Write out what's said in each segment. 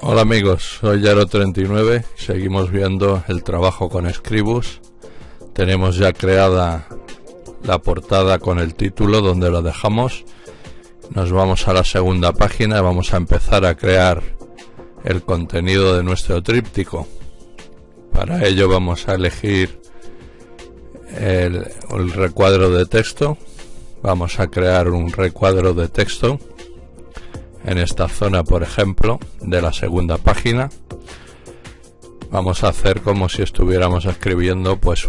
Hola amigos, soy Yaro39 y seguimos viendo el trabajo con Scribus. Tenemos ya creada la portada con el título donde lo dejamos. Nos vamos a la segunda página y vamos a empezar a crear el contenido de nuestro tríptico. Para ello vamos a elegir el recuadro de texto. Vamos a crear un recuadro de texto en esta zona, por ejemplo, de la segunda página. Vamos a hacer como si estuviéramos escribiendo pues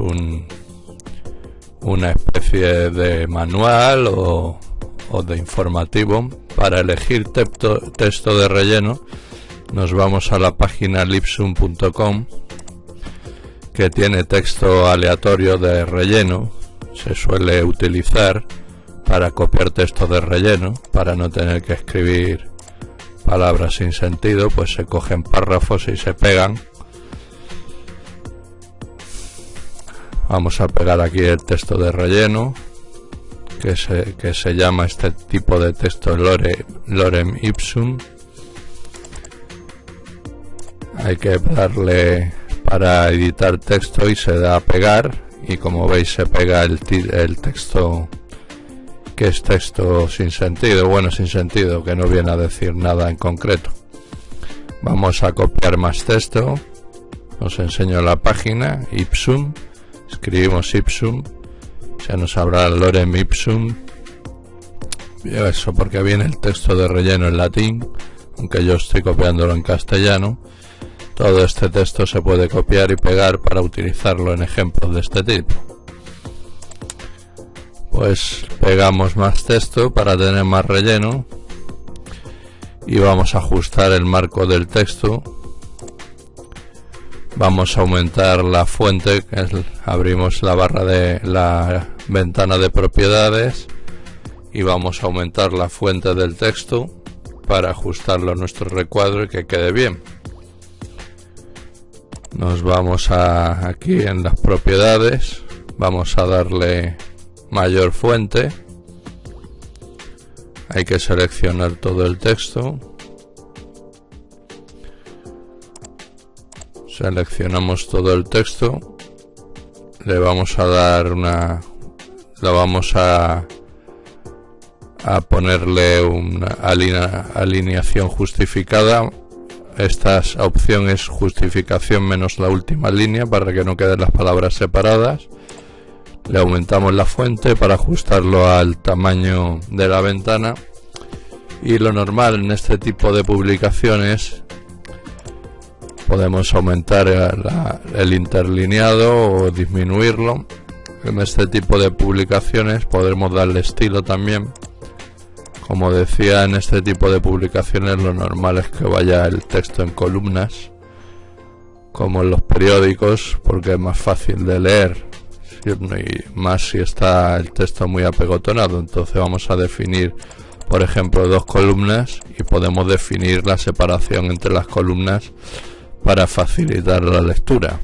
una especie de manual o de informativo. Para elegir texto de relleno nos vamos a la página libsum.com, que tiene texto aleatorio de relleno. Se suele utilizar para copiar texto de relleno, para no tener que escribir palabras sin sentido, pues se cogen párrafos y se pegan. Vamos a pegar aquí el texto de relleno, que se llama este tipo de texto lorem ipsum. Hay que darle para editar texto y se da a pegar, y como veis se pega el texto, que es texto sin sentido, sin sentido, que no viene a decir nada en concreto. Vamos a copiar más texto. Os enseño la página, ipsum, escribimos ipsum, se nos abrirá lorem ipsum. Eso porque viene el texto de relleno en latín, aunque yo estoy copiándolo en castellano. Todo este texto se puede copiar y pegar para utilizarlo en ejemplos de este tipo. Pues pegamos más texto para tener más relleno y vamos a ajustar el marco del texto. Vamos a aumentar la fuente, abrimos la barra de la ventana de propiedades y vamos a aumentar la fuente del texto para ajustarlo a nuestro recuadro y que quede bien. Nos vamos aquí en las propiedades, vamos a darle mayor fuente. Hay que seleccionar todo el texto. Seleccionamos todo el texto. Le vamos a dar vamos a ponerle una alineación justificada. Esta opción es justificación menos la última línea para que no queden las palabras separadas. Le aumentamos la fuente para ajustarlo al tamaño de la ventana, y lo normal en este tipo de publicaciones podemos aumentar el interlineado o disminuirlo. En este tipo de publicaciones podemos darle estilo también. Como decía, en este tipo de publicaciones lo normal es que vaya el texto en columnas, como en los periódicos, porque es más fácil de leer, y más si está el texto muy apegotonado. Entonces vamos a definir, por ejemplo, 2 columnas, y podemos definir la separación entre las columnas para facilitar la lectura.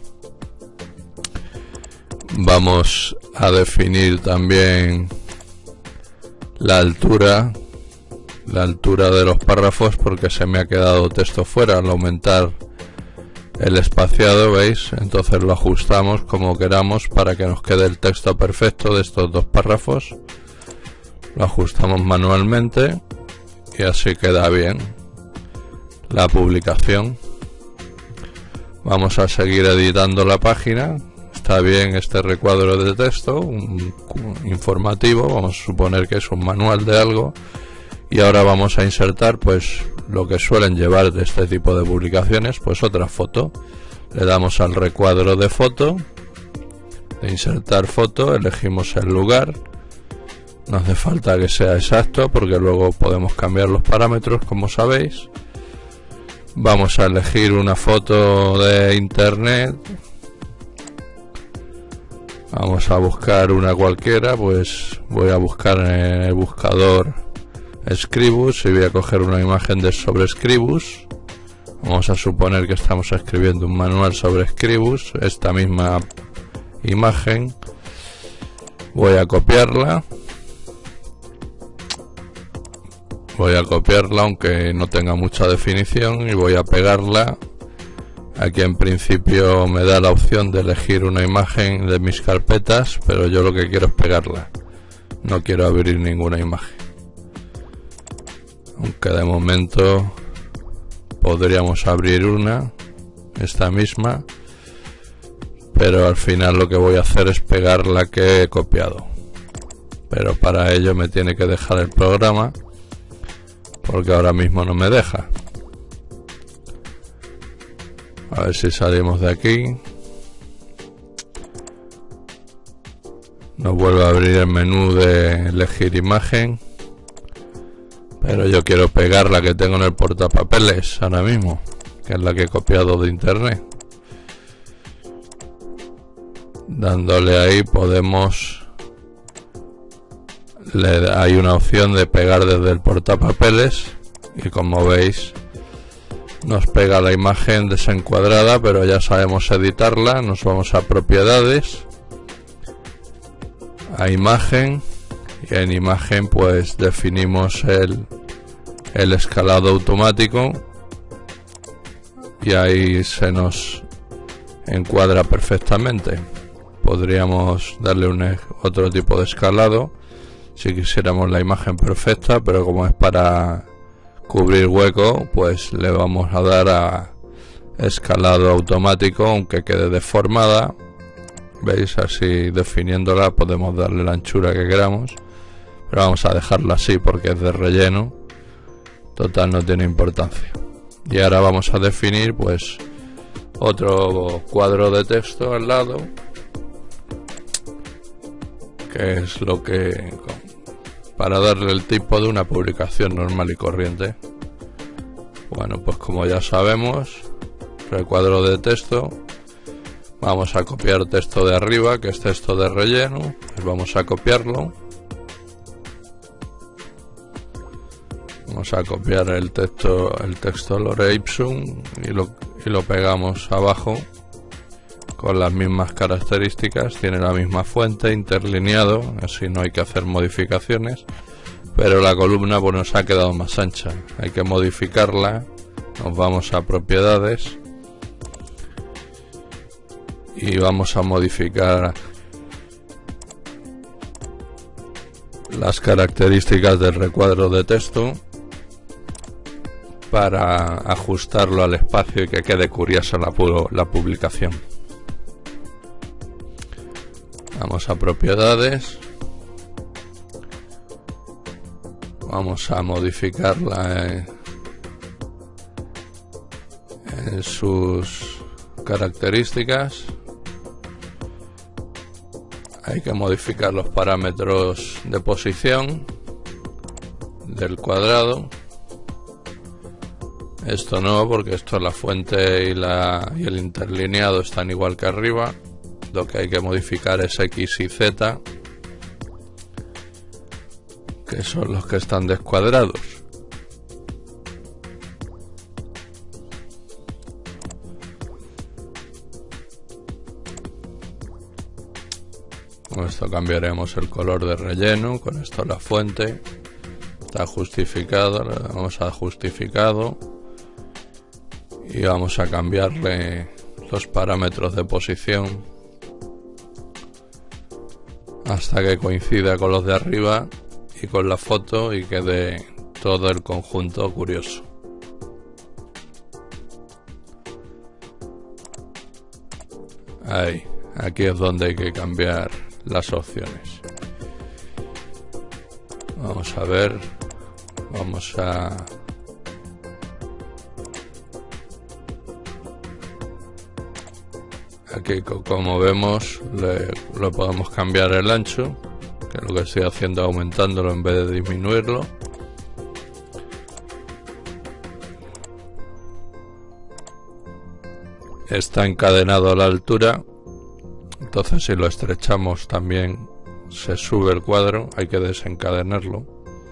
Vamos a definir también la altura de los párrafos, porque se me ha quedado texto fuera al aumentar el espaciado, ¿veis? Entonces lo ajustamos como queramos para que nos quede el texto perfecto de estos 2 párrafos. Lo ajustamos manualmente y así queda bien la publicación. Vamos a seguir editando la página. Está bien este recuadro de texto, un informativo, vamos a suponer que es un manual de algo. Y ahora vamos a insertar pues lo que suelen llevar de este tipo de publicaciones, pues otra foto. Le damos al recuadro de foto, de insertar foto, elegimos el lugar. No hace falta que sea exacto porque luego podemos cambiar los parámetros, como sabéis. Vamos a elegir una foto de internet. Vamos a buscar una cualquiera, pues voy a buscar en el buscador Scribus y voy a coger una imagen sobre Scribus. Vamos a suponer que estamos escribiendo un manual sobre Scribus. Esta misma imagen voy a copiarla, Voy a copiarla aunque no tenga mucha definición y voy a pegarla. Aquí en principio me da la opción de elegir una imagen de mis carpetas, pero yo lo que quiero es pegarla. No quiero abrir ninguna imagen. Aunque de momento podríamos abrir una, esta misma, pero al final lo que voy a hacer es pegar la que he copiado. Pero para ello me tiene que dejar el programa, porque ahora mismo no me deja. A ver si salimos de aquí. Nos vuelve a abrir el menú de elegir imagen, pero yo quiero pegar la que tengo en el portapapeles ahora mismo, que es la que he copiado de internet. Dándole ahí podemos, hay una opción de pegar desde el portapapeles y como veis nos pega la imagen desencuadrada, pero ya sabemos editarla. Nos vamos a propiedades, a imagen, y en imagen pues definimos el escalado automático y ahí se nos encuadra perfectamente. Podríamos darle otro tipo de escalado si quisiéramos la imagen perfecta, pero como es para cubrir hueco, pues le vamos a dar a escalado automático, aunque quede deformada. Veis, así definiéndola podemos darle la anchura que queramos, pero vamos a dejarla así porque es de relleno, total no tiene importancia. Y ahora vamos a definir pues otro cuadro de texto al lado, que es lo que, para darle el tipo de una publicación normal y corriente. Bueno, pues como ya sabemos, recuadro de texto, vamos a copiar texto de arriba, que es texto de relleno, pues vamos a copiarlo. Vamos a copiar el texto Lore Ipsum y lo pegamos abajo con las mismas características. Tiene la misma fuente, interlineado, así no hay que hacer modificaciones, pero la columna pues nos ha quedado más ancha, hay que modificarla. Nos vamos a propiedades y vamos a modificar las características del recuadro de texto para ajustarlo al espacio y que quede curiosa la publicación. Vamos a propiedades, vamos a modificarla en sus características. Hay que modificar los parámetros de posición del cuadrado. Esto no, porque esto, la fuente y el interlineado están igual que arriba. Lo que hay que modificar es X y Z, que son los que están descuadrados. Con esto cambiaremos el color de relleno, con esto la fuente está justificado, le damos a justificado y vamos a cambiarle los parámetros de posición hasta que coincida con los de arriba y con la foto y quede todo el conjunto curioso. Ahí, aquí es donde hay que cambiar las opciones. Vamos a ver, vamos a aquí, como vemos, lo podemos cambiar el ancho, que es lo que estoy haciendo, aumentándolo en vez de disminuirlo. Está encadenado a la altura, entonces si lo estrechamos también se sube el cuadro, hay que desencadenarlo.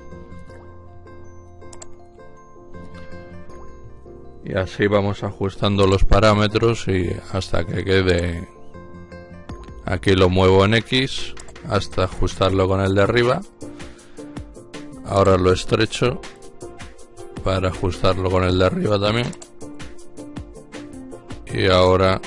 Y así vamos ajustando los parámetros y hasta que quede. Aquí lo muevo en X hasta ajustarlo con el de arriba. Ahora lo estrecho para ajustarlo con el de arriba también. Y ahora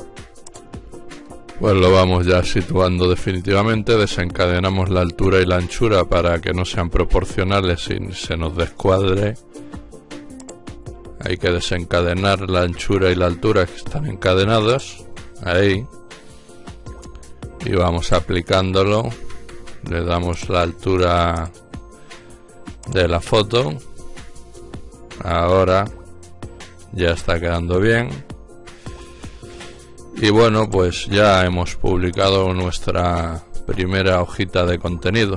pues lo vamos ya situando definitivamente. Desencadenamos la altura y la anchura para que no sean proporcionales y se nos descuadre. Hay que desencadenar la anchura y la altura que están encadenadas. Ahí. Y vamos aplicándolo. Le damos la altura de la foto. Ahora ya está quedando bien. Y bueno, pues ya hemos publicado nuestra primera hojita de contenido.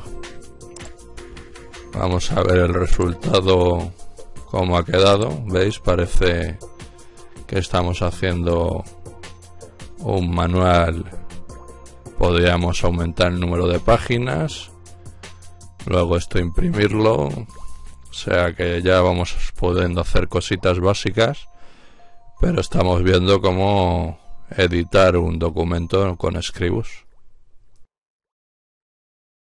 Vamos a ver el resultado, cómo ha quedado. ¿Veis? Parece que estamos haciendo un manual. Podríamos aumentar el número de páginas, luego esto imprimirlo, o sea que ya vamos pudiendo hacer cositas básicas, pero estamos viendo cómo editar un documento con Scribus.